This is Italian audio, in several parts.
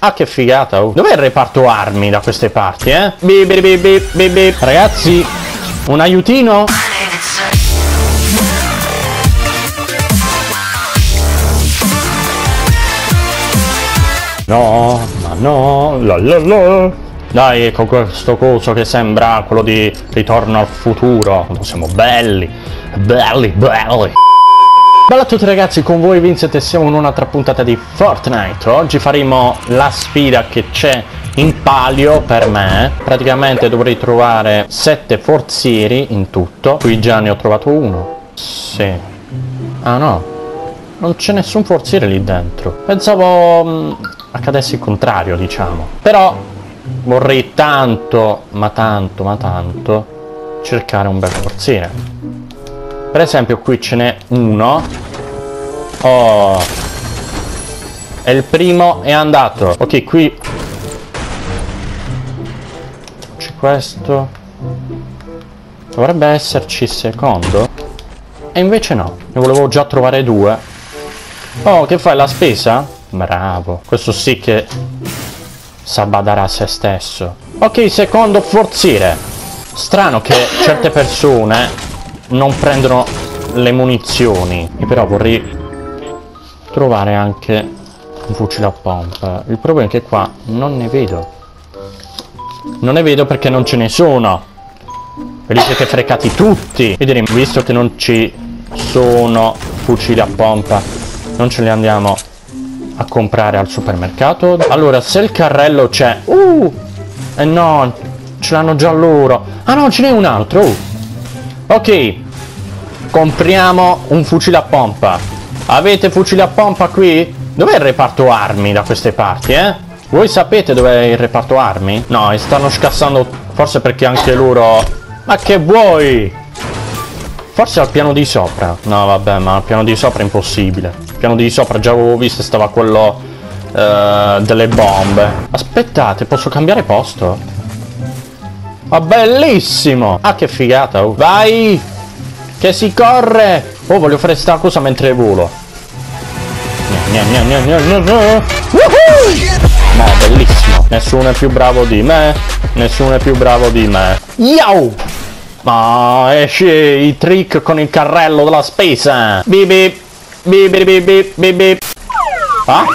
Ah, che figata, oh. Dov'è il reparto armi da queste parti, eh? Bip, bip, bip, bip, bip. Ragazzi, un aiutino? No, ma no, la la la. Dai, ecco questo coso che sembra quello di Ritorno al futuro. Siamo belli, belli, belli. Bella a tutti ragazzi, con voi Vincent e siamo in un'altra puntata di Fortnite. Oggi faremo la sfida che c'è in palio per me. Praticamente dovrei trovare 7 forzieri in tutto. Qui già ne ho trovato uno. Sì. Ah no, non c'è nessun forziere lì dentro. Pensavo accadesse il contrario, diciamo. Però vorrei tanto, ma tanto, ma tanto cercare un bel forziere. Per esempio qui ce n'è uno. Oh, e il primo è andato. Ok, qui c'è questo. Dovrebbe esserci il secondo. E invece no, ne volevo già trovare 2. Oh, che fai, la spesa? Bravo, questo sì che sa badare a se stesso. Ok, secondo forziere. Strano che certe persone non prendono le munizioni. Io però vorrei trovare anche un fucile a pompa. Il problema è che qua non ne vedo. Non ne vedo perché non ce ne sono. Ve li siete frecati tutti. E direi, visto che non ci sono fucili a pompa, non ce li andiamo a comprare al supermercato. Allora, se il carrello c'è... eh no, ce l'hanno già loro. Ah no, ce n'è un altro. Ok, compriamo un fucile a pompa. Avete fucile a pompa qui? Dov'è il reparto armi da queste parti, eh? Voi sapete dov'è il reparto armi? No, e stanno scassando, forse perché anche loro... Ma che vuoi? Forse al piano di sopra. No, vabbè, ma al piano di sopra è impossibile. Il piano di sopra già avevo visto, stava quello delle bombe. Aspettate, posso cambiare posto? Ma bellissimo! Ah, che figata, oh. Vai! Che si corre! Oh, voglio fare sta cosa mentre volo. No, bellissimo. Nessuno è più bravo di me. Nessuno è più bravo di me. Yow! Ma esce i trick con il carrello della spesa. Bip bip. Bip bip bip bip bip bip. Ah?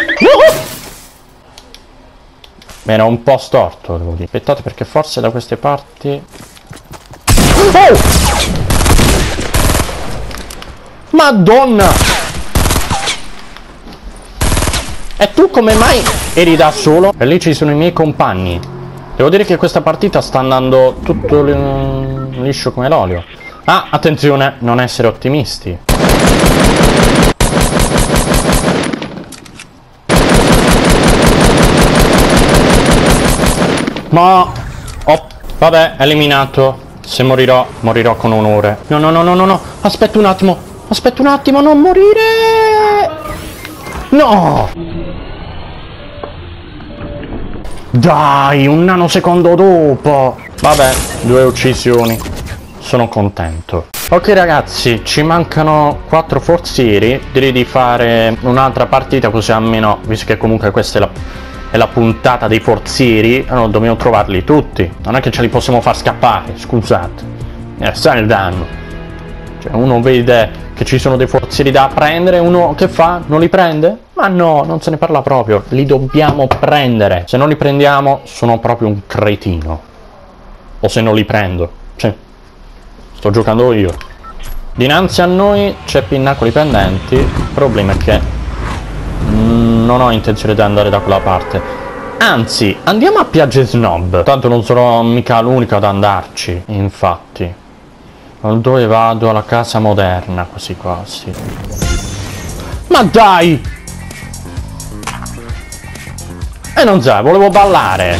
Era un po' storto, devo dire. Aspettate, perché forse da queste parti... Oh! Madonna! E tu come mai eri da solo? E lì ci sono i miei compagni. Devo dire che questa partita sta andando tutto liscio come l'olio. Ah, attenzione, non essere ottimisti. Ma... oh, vabbè, eliminato. Se morirò, morirò con onore. No, no, no, no, no, no. Aspetta un attimo. Aspetta un attimo, non morire. No! Dai, un nanosecondo dopo. Vabbè, 2 uccisioni. Sono contento. Ok ragazzi, ci mancano 4 forzieri. Direi di fare un'altra partita, così almeno, visto che comunque questa è la puntata dei forzieri, allora dobbiamo trovarli tutti. Non è che ce li possiamo far scappare, scusate. Sai il danno. Cioè, uno vede che ci sono dei forzieri da prendere, uno che fa? Non li prende? Ma no, non se ne parla proprio. Li dobbiamo prendere. Se non li prendiamo, sono proprio un cretino. O se non li prendo. Cioè, sto giocando io. Dinanzi a noi c'è Pinnacoli Pendenti. Il problema è che non ho intenzione di andare da quella parte. Anzi, andiamo a Piagge Snob. Tanto non sono mica l'unico ad andarci. Infatti. Dove vado? Alla casa moderna, così quasi. Ma dai! E non sai, volevo ballare.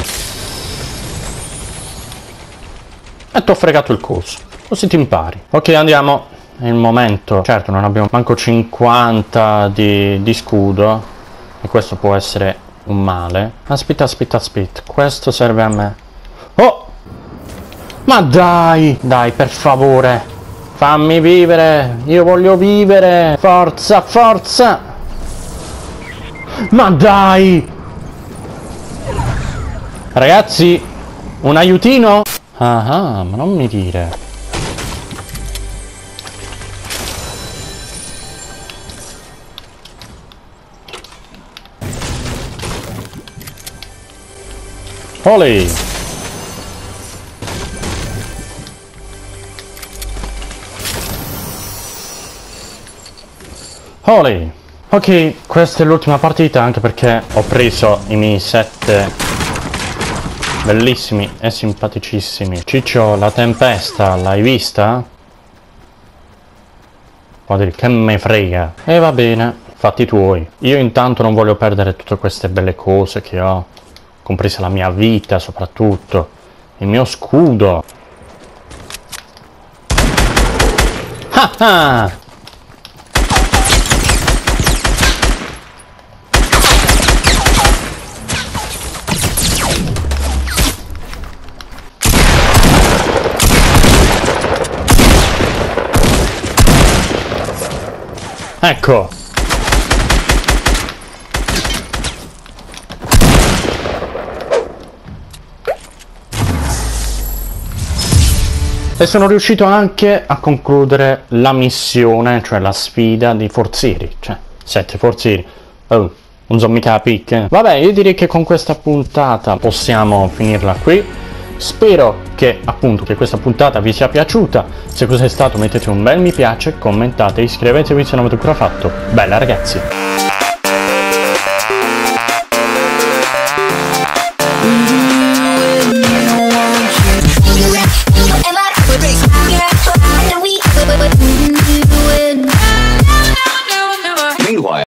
E t'ho fregato il coso. Così ti impari. Ok, andiamo. È il momento. Certo, non abbiamo manco 50 di scudo. E questo può essere un male. Aspetta, aspetta, aspetta. Questo serve a me. Oh! Ma dai! Dai, per favore! Fammi vivere! Io voglio vivere! Forza, forza! Ma dai! Ragazzi, un aiutino? Ah, ma non mi dire. Olè! Olè! Ok, questa è l'ultima partita anche perché ho preso i miei 7 bellissimi e simpaticissimi. Ciccio, la tempesta, l'hai vista? Può dire che me frega. E va bene, fatti tuoi. Io intanto non voglio perdere tutte queste belle cose che ho, compresa la mia vita soprattutto, il mio scudo. Ah ah! Ecco! E sono riuscito anche a concludere la missione, cioè la sfida dei forzieri, cioè 7 forzieri. Oh, non so mica picche. Vabbè, io direi che con questa puntata possiamo finirla qui. Spero che appunto che questa puntata vi sia piaciuta. Se così è stato mettete un bel mi piace, commentate, iscrivetevi se non avete ancora fatto. Bella ragazzi!